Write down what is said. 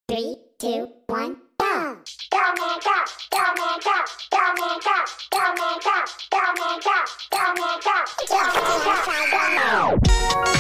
Three, two, one, go! Go man, go! Go man, go! Go man, go! Go man, go! Go man, go! Go man, go! Go man, go! Go man, go!